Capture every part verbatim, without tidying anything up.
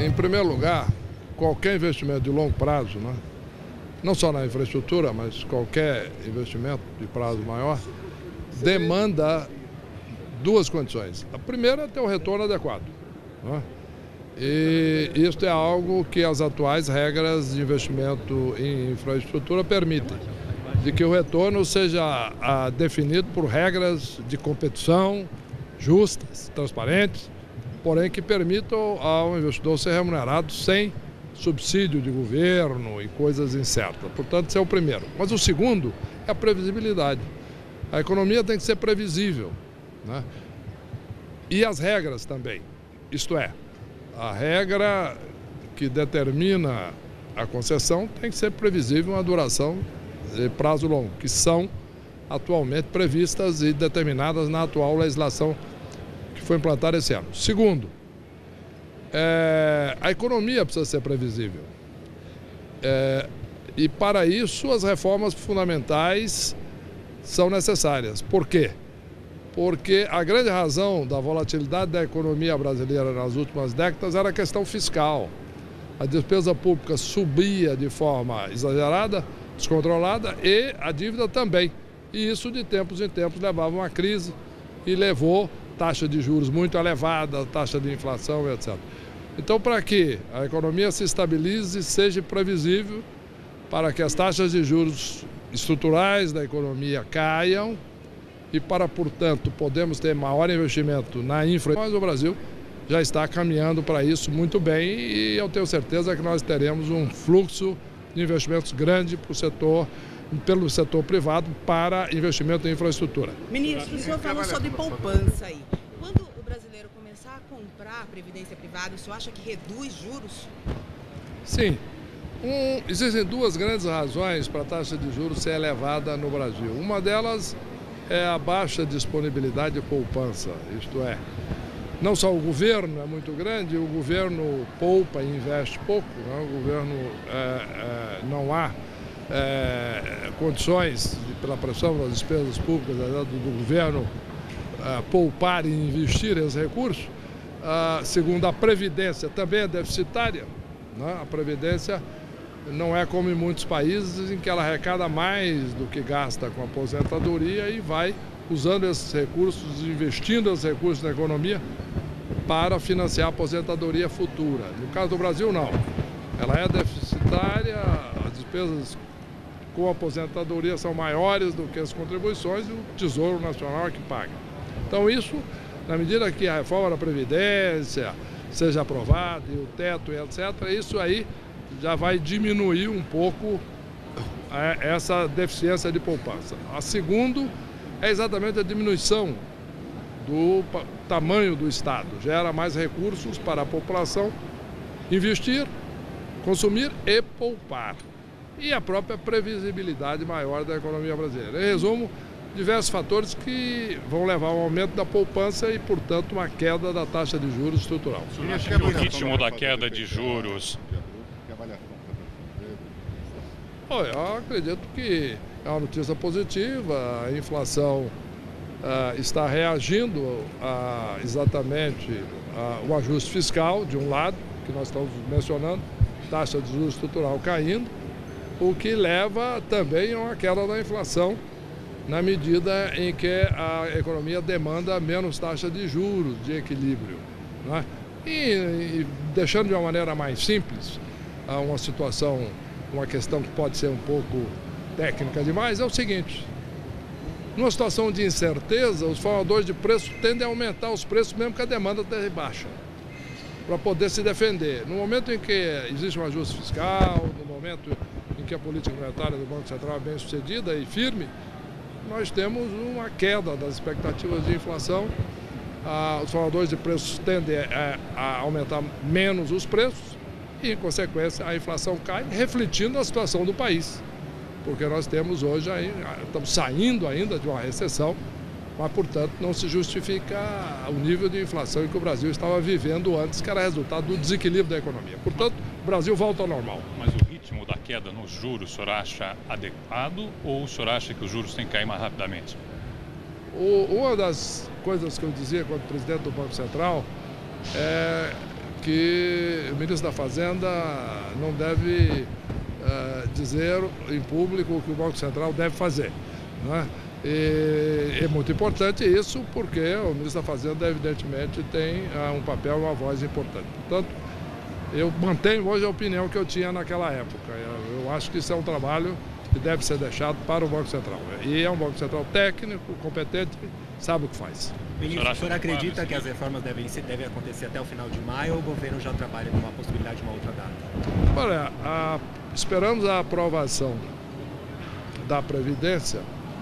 Em primeiro lugar, qualquer investimento de longo prazo, né? Não só na infraestrutura, mas qualquer investimento de prazo maior, demanda duas condições. A primeira é ter um retorno adequado, né? E isso é algo que as atuais regras de investimento em infraestrutura permitem, de que o retorno seja a, definido por regras de competição justas, transparentes, porém que permitam ao investidor ser remunerado sem subsídio de governo e coisas incertas. Portanto, esse é o primeiro. Mas o segundo é a previsibilidade. A economia tem que ser previsível, né? E as regras também. Isto é, a regra que determina a concessão tem que ser previsível uma duração de prazo longo, que são atualmente previstas e determinadas na atual legislação que foi implantada esse ano. Segundo, é, a economia precisa ser previsível. É, e para isso as reformas fundamentais são necessárias. Por quê? Porque a grande razão da volatilidade da economia brasileira nas últimas décadas era a questão fiscal. A despesa pública subia de forma exagerada, descontrolada, e a dívida também. E isso, de tempos em tempos, levava a uma crise e levou taxa de juros muito elevada, taxa de inflação, etcétera. Então, para que a economia se estabilize e seja previsível, para que as taxas de juros estruturais da economia caiam e para, portanto, podermos ter maior investimento na infraestrutura, o Brasil já está caminhando para isso muito bem e eu tenho certeza que nós teremos um fluxo de investimentos grande para o setor, pelo setor privado para investimento em infraestrutura. Ministro, o senhor falou sobre poupança aí. Quando o brasileiro começar a comprar a previdência privada, o senhor acha que reduz juros? Sim. Um, existem duas grandes razões para a taxa de juros ser elevada no Brasil. Uma delas é a baixa disponibilidade de poupança, isto é, não só o governo é muito grande, o governo poupa e investe pouco, né? O governo é, é, não há é, condições, pela pressão das despesas públicas do, do governo, é, poupar e investir esses recursos. Ah, segundo, a Previdência também é deficitária, né? A Previdência não é como em muitos países em que ela arrecada mais do que gasta com a aposentadoria e vai usando esses recursos, investindo esses recursos na economia para financiar a aposentadoria futura. No caso do Brasil, não. Ela é deficitária, as despesas com a aposentadoria são maiores do que as contribuições e o Tesouro Nacional é que paga. Então isso, na medida que a reforma da Previdência seja aprovada e o teto e etcétera, isso aí já vai diminuir um pouco essa deficiência de poupança. A segunda é exatamente a diminuição do tamanho do Estado. Gera mais recursos para a população investir, consumir e poupar. E a própria previsibilidade maior da economia brasileira. Em resumo, diversos fatores que vão levar ao aumento da poupança e, portanto, uma queda da taxa de juros estrutural. Acho que o ritmo da queda de juros... Olha, eu acredito que é uma notícia positiva, a inflação ah, está reagindo a exatamente ao ajuste fiscal, de um lado, que nós estamos mencionando, taxa de juros estrutural caindo, o que leva também a uma queda da inflação, na medida em que a economia demanda menos taxa de juros, de equilíbrio, né? E, e deixando de uma maneira mais simples, uma situação, uma questão que pode ser um pouco técnica demais, é o seguinte: numa situação de incerteza, os formadores de preço tendem a aumentar os preços mesmo que a demanda esteja baixa, para poder se defender. No momento em que existe um ajuste fiscal, no momento em que a política monetária do Banco Central é bem sucedida e firme, nós temos uma queda das expectativas de inflação. Ah, os formadores de preços tendem a, a aumentar menos os preços e, em consequência, a inflação cai, refletindo a situação do país. Porque nós temos hoje, estamos saindo ainda de uma recessão, mas, portanto, não se justifica o nível de inflação que o Brasil estava vivendo antes, que era resultado do desequilíbrio da economia. Portanto, o Brasil volta ao normal. Mas o ritmo da queda nos juros, o senhor acha adequado ou o senhor acha que os juros têm que cair mais rapidamente? O, uma das coisas que eu dizia quando presidente do Banco Central é que o ministro da Fazenda não deve uh, dizer em público o que o Banco Central deve fazer, né? E é muito importante isso porque o ministro da Fazenda, evidentemente, tem uh, um papel, uma voz importante. Portanto, eu mantenho hoje a opinião que eu tinha naquela época. Eu, eu acho que isso é um trabalho que deve ser deixado para o Banco Central. E é um Banco Central técnico, competente, sabe o que faz. Ministro, o senhor acredita que as reformas devem, devem acontecer até o final de maio ou o governo já trabalha numa possibilidade de uma outra data? Olha, a, esperamos a aprovação da Previdência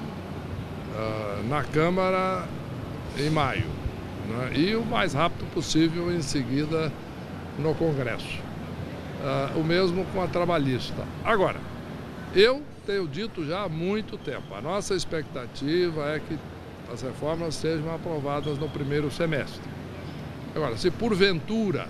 uh, na Câmara em maio, né? E o mais rápido possível em seguida no Congresso. Uh, o mesmo com a trabalhista. Agora, eu tenho dito já há muito tempo, a nossa expectativa é que as reformas sejam aprovadas no primeiro semestre. Agora, se porventura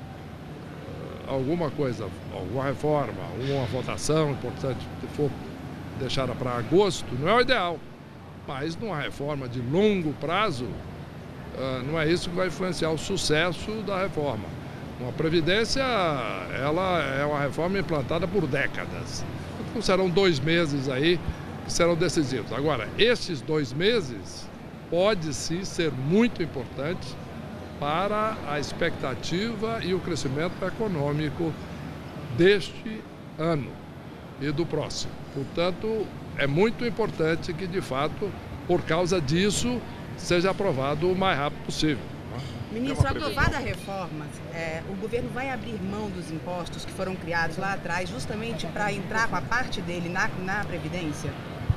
alguma coisa, alguma reforma, uma votação importante que for deixada para agosto, não é o ideal. Mas numa reforma de longo prazo, não é isso que vai influenciar o sucesso da reforma. Uma Previdência, ela é uma reforma implantada por décadas. Então serão dois meses aí que serão decisivos. Agora, esses dois meses pode sim ser muito importante para a expectativa e o crescimento econômico deste ano e do próximo. Portanto, é muito importante que, de fato, por causa disso, seja aprovado o mais rápido possível. Ministro, aprovada a reforma, é, o governo vai abrir mão dos impostos que foram criados lá atrás justamente para entrar com a parte dele na, na Previdência?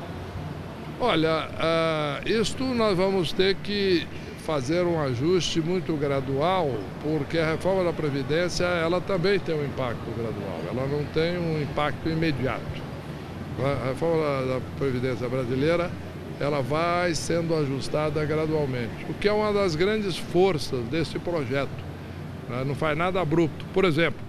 Olha, uh, isto nós vamos ter que fazer um ajuste muito gradual, porque a reforma da Previdência, ela também tem um impacto gradual, ela não tem um impacto imediato. A reforma da Previdência brasileira, ela vai sendo ajustada gradualmente, o que é uma das grandes forças desse projeto, né? Não faz nada abrupto. Por exemplo,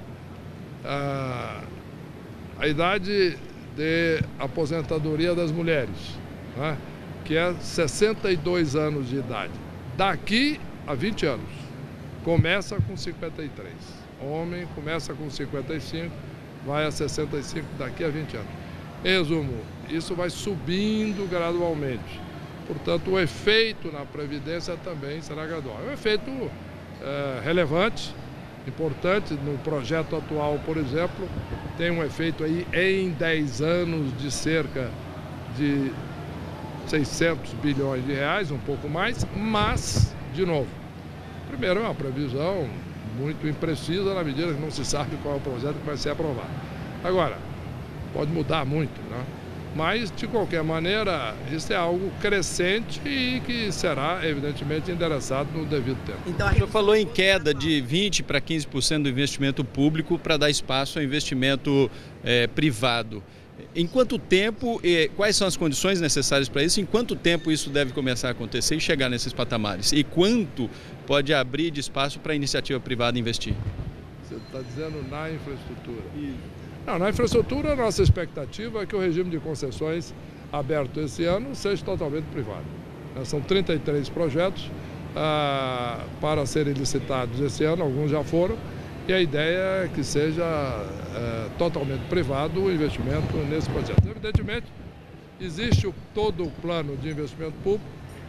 a, a idade de aposentadoria das mulheres, né? Que é sessenta e dois anos de idade, daqui a vinte anos, começa com cinquenta e três, homem começa com cinquenta e cinco, vai a sessenta e cinco daqui a vinte anos. Em resumo, isso vai subindo gradualmente. Portanto, o efeito na Previdência também será gradual. É um efeito é, relevante, importante. No projeto atual, por exemplo, tem um efeito aí em dez anos de cerca de seiscentos bilhões de reais, um pouco mais, mas, de novo, primeiro é uma previsão muito imprecisa na medida que não se sabe qual é o projeto que vai ser aprovado. Agora, pode mudar muito, né? Mas, de qualquer maneira, isso é algo crescente e que será, evidentemente, endereçado no devido tempo. Então, a... O senhor falou em queda de vinte para quinze por cento do investimento público para dar espaço ao investimento é, privado. Em quanto tempo, e quais são as condições necessárias para isso? Em quanto tempo isso deve começar a acontecer e chegar nesses patamares? E quanto pode abrir de espaço para a iniciativa privada investir? Você está dizendo na infraestrutura? Isso. Não, na infraestrutura, a nossa expectativa é que o regime de concessões aberto esse ano seja totalmente privado. São trinta e três projetos ah, para serem licitados esse ano, alguns já foram, e a ideia é que seja ah, totalmente privado o investimento nesse projeto. Evidentemente, existe o, todo o plano de investimento público,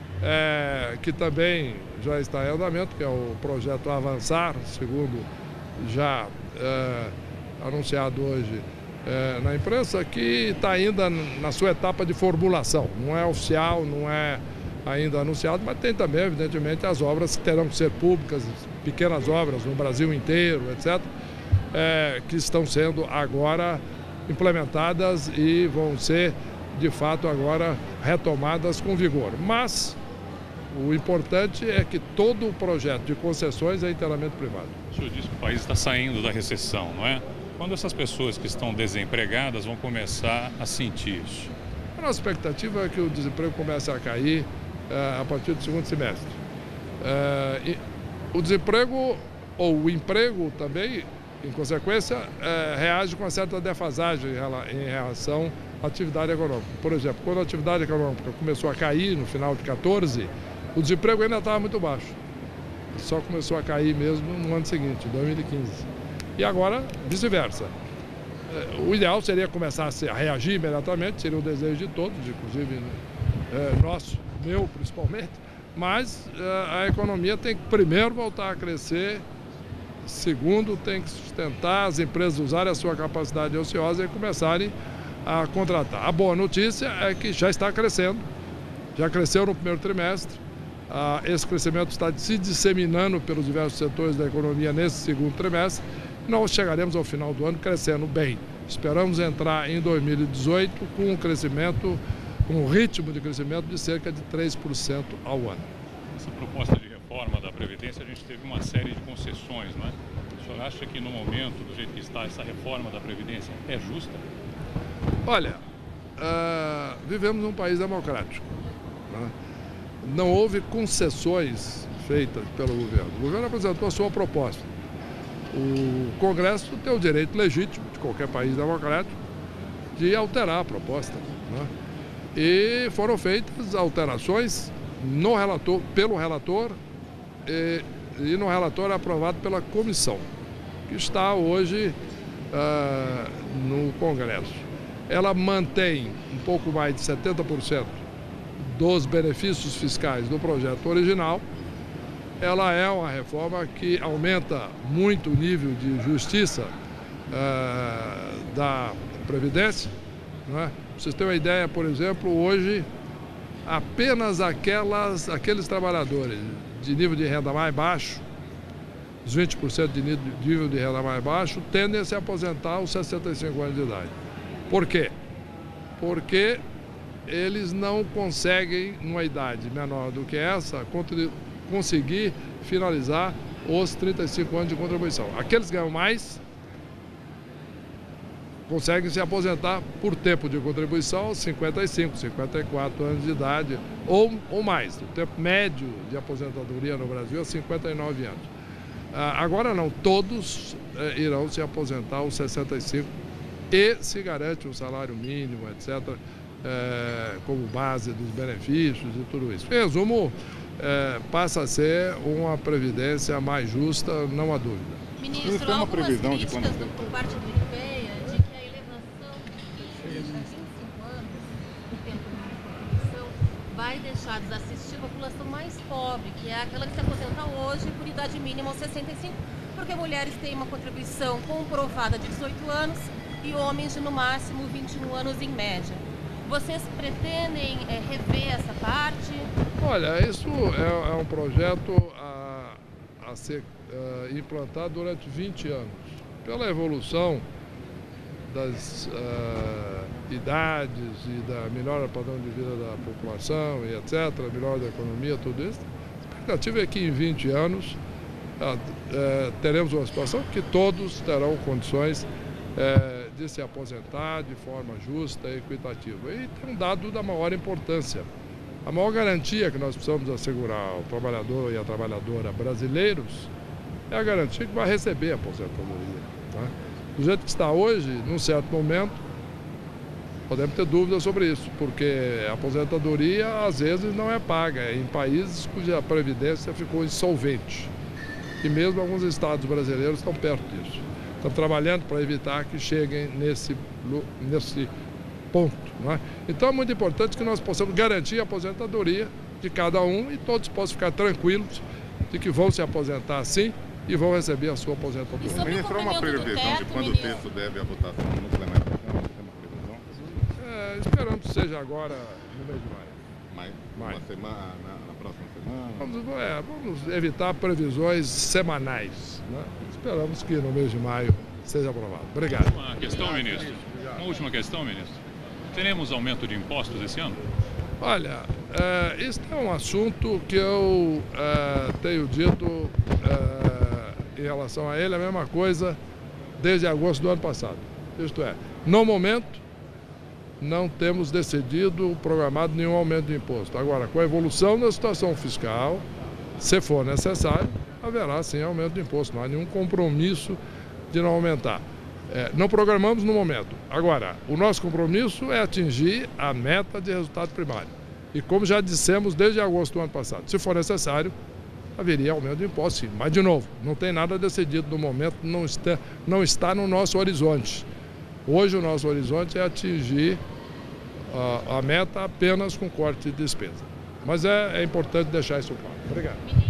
é, que também já está em andamento, que é o projeto Avançar, segundo já... É, anunciado hoje é, na imprensa, que está ainda na sua etapa de formulação. Não é oficial, não é ainda anunciado, mas tem também, evidentemente, as obras que terão que ser públicas, pequenas obras no Brasil inteiro, etcétera, é, que estão sendo agora implementadas e vão ser, de fato, agora retomadas com vigor. Mas o importante é que todo o projeto de concessões é inteiramente privado. O senhor disse que o país está saindo da recessão, não é? Quando essas pessoas que estão desempregadas vão começar a sentir isso? A nossa expectativa é que o desemprego comece a cair é, a partir do segundo semestre. É, o desemprego, ou o emprego também, em consequência, é, reage com uma certa defasagem em relação à atividade econômica. Por exemplo, quando a atividade econômica começou a cair no final de quatorze, o desemprego ainda estava muito baixo. só começou a cair mesmo no ano seguinte, dois mil e quinze. E agora, vice-versa. O ideal seria começar a reagir imediatamente, seria o desejo de todos, inclusive é, nosso, meu principalmente, mas é, a economia tem que primeiro voltar a crescer, segundo tem que sustentar as empresas usarem a sua capacidade ociosa e começarem a contratar. A boa notícia é que já está crescendo, já cresceu no primeiro trimestre, ah, esse crescimento está se disseminando pelos diversos setores da economia nesse segundo trimestre. Nós chegaremos ao final do ano crescendo bem. Esperamos entrar em dois mil e dezoito com um crescimento, com um ritmo de crescimento de cerca de três por cento ao ano. Essa proposta de reforma da Previdência, a gente teve uma série de concessões, não é? O senhor acha que no momento, do jeito que está, essa reforma da Previdência é justa? Olha, uh, vivemos num país democrático, né? Não houve concessões feitas pelo governo. O governo apresentou a sua proposta. O Congresso tem o direito legítimo, de qualquer país democrático, de alterar a proposta, né? E foram feitas alterações no relator, pelo relator e, e no relatório aprovado pela comissão, que está hoje uh, no Congresso. Ela mantém um pouco mais de setenta por cento dos benefícios fiscais do projeto original. Ela é uma reforma que aumenta muito o nível de justiça uh, da Previdência, não é? Pra vocês terem uma ideia, por exemplo, hoje apenas aquelas, aqueles trabalhadores de nível de renda mais baixo, os vinte por cento de nível de renda mais baixo, tendem a se aposentar aos sessenta e cinco anos de idade. Por quê? Porque eles não conseguem, numa idade menor do que essa, conseguir finalizar os trinta e cinco anos de contribuição. Aqueles que ganham mais conseguem se aposentar por tempo de contribuição aos cinquenta e cinco, cinquenta e quatro anos de idade ou, ou mais. O tempo médio de aposentadoria no Brasil é cinquenta e nove anos. Ah, agora não, todos eh, irão se aposentar aos sessenta e cinco e se garante um salário mínimo, etcétera, eh, como base dos benefícios e tudo isso. Em resumo, É, passa a ser uma previdência mais justa, não há dúvida. Ministro, tem uma previsão de quando do, por parte do IPEA de que a elevação de vinte a vinte e cinco anos do tempo de contribuição vai deixar desassistir a população mais pobre, que é aquela que se aposenta hoje por idade mínima aos sessenta e cinco, porque mulheres têm uma contribuição comprovada de dezoito anos e homens de no máximo vinte e um anos em média. Vocês pretendem é, rever essa parte? Olha, isso é, é um projeto a, a ser uh, implantado durante vinte anos. Pela evolução das uh, idades e da melhora do padrão de vida da população e etcétera, melhora da economia, tudo isso, a expectativa é que em vinte anos uh, uh, teremos uma situação que todos terão condições uh, de se aposentar de forma justa e equitativa. E tem um dado da maior importância. A maior garantia que nós precisamos assegurar ao trabalhador e à trabalhadora brasileiros é a garantia que vai receber a aposentadoria, tá? Do jeito que está hoje, num certo momento, podemos ter dúvidas sobre isso, porque a aposentadoria às vezes não é paga em países cuja previdência ficou insolvente. E mesmo alguns estados brasileiros estão perto disso. Estão trabalhando para evitar que cheguem nesse, nesse ponto, não é? Então é muito importante que nós possamos garantir a aposentadoria de cada um e todos possam ficar tranquilos de que vão se aposentar sim e vão receber a sua aposentadoria. Ministro, há uma previsão de quando o texto deve a votação no plenário da Câmara? Tem uma previsão? É, esperamos que seja agora no mês de maio. Mais, maio. Uma semana, na, na próxima semana? Vamos, é, vamos evitar previsões semanais, né? Esperamos que no mês de maio seja aprovado. Obrigado. Uma questão, ministro. Uma última questão, ministro. Teremos aumento de impostos esse ano? Olha, é, este é um assunto que eu é, tenho dito é, em relação a ele a mesma coisa desde agosto do ano passado. Isto é, no momento não temos decidido, programado nenhum aumento de imposto. Agora, com a evolução da situação fiscal, se for necessário, haverá sim aumento de imposto. Não há nenhum compromisso de não aumentar. É, não programamos no momento. Agora, o nosso compromisso é atingir a meta de resultado primário. E como já dissemos desde agosto do ano passado, se for necessário, haveria aumento de imposto, sim. Mas, de novo, não tem nada decidido no momento, não está, não está no nosso horizonte. Hoje o nosso horizonte é atingir a, a meta apenas com corte de despesa. Mas é, é importante deixar isso claro. Obrigado.